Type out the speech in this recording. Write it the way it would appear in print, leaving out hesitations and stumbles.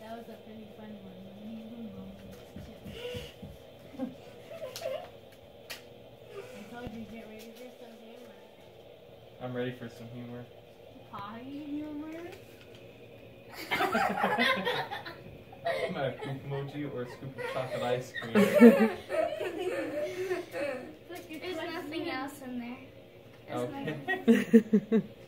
That was a pretty fun one. I told you get ready for some humor. I'm ready for some humor. Pie humor? Am I a poop emoji or a scoop of chocolate ice cream? There's nothing else in there. Okay.